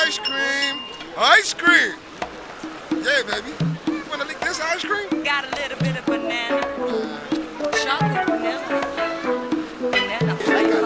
ice cream. Ice cream. Yeah, baby. You wanna lick this ice cream? Got a little bit of banana, chocolate vanilla, banana flavor.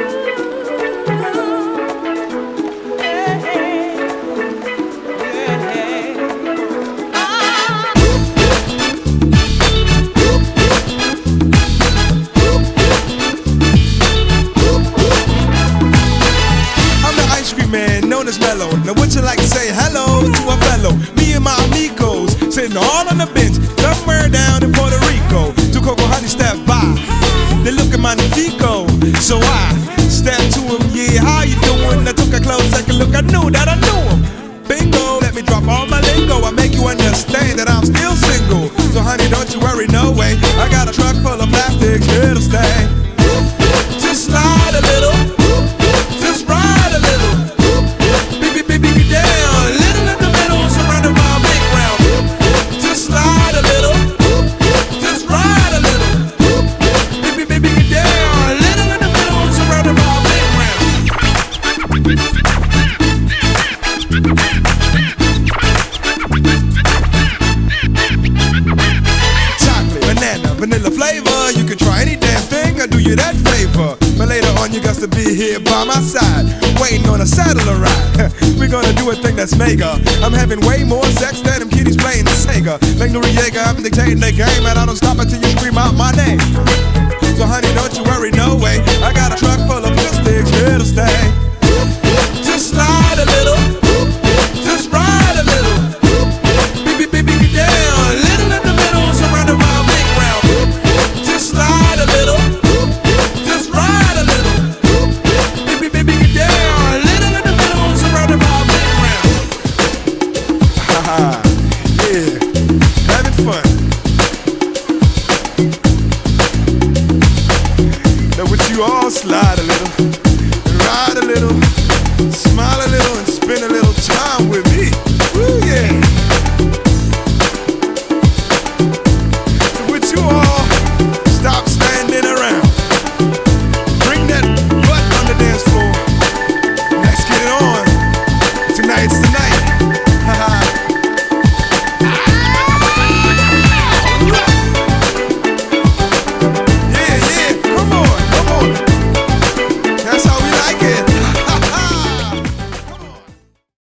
Man known as Mellow. Now would you like to say hello to a fellow? Me and my amigos sitting all on the bench somewhere down in Puerto Rico. Two Coco Honey stepped by. They look at magnifico. So I stepped to him. Yeah, how you doing? I took a close second look. I knew that I knew him. Bingo, let me drop all my lingo. I make you understand that I'm still single. So honey, don't you worry, no way. I got a truck full of plastics here to stay. Just slide a little. Just ride a little. Vanilla flavor, you can try any damn thing, I'll do you that favor. But later on you got to be here by my side, waiting on a saddle to ride. We're gonna do a thing that's mega. I'm having way more sex than them kitties playing the Sega. Like Noriega, I'm dictating the game, and I don't stop until you scream out my name. So honey, don't you worry, no way. I got a truck full of plastics here to stay. Just slide a little, just ride a little. Baby, get down, a little in the middle, surrounded by a big round. Just slide a little, just ride a little. Baby, get down, a little in the middle, surrounded by a big round. Haha, yeah, having fun. Now would you all slide a little, ride a little, smile a little, and spend a little time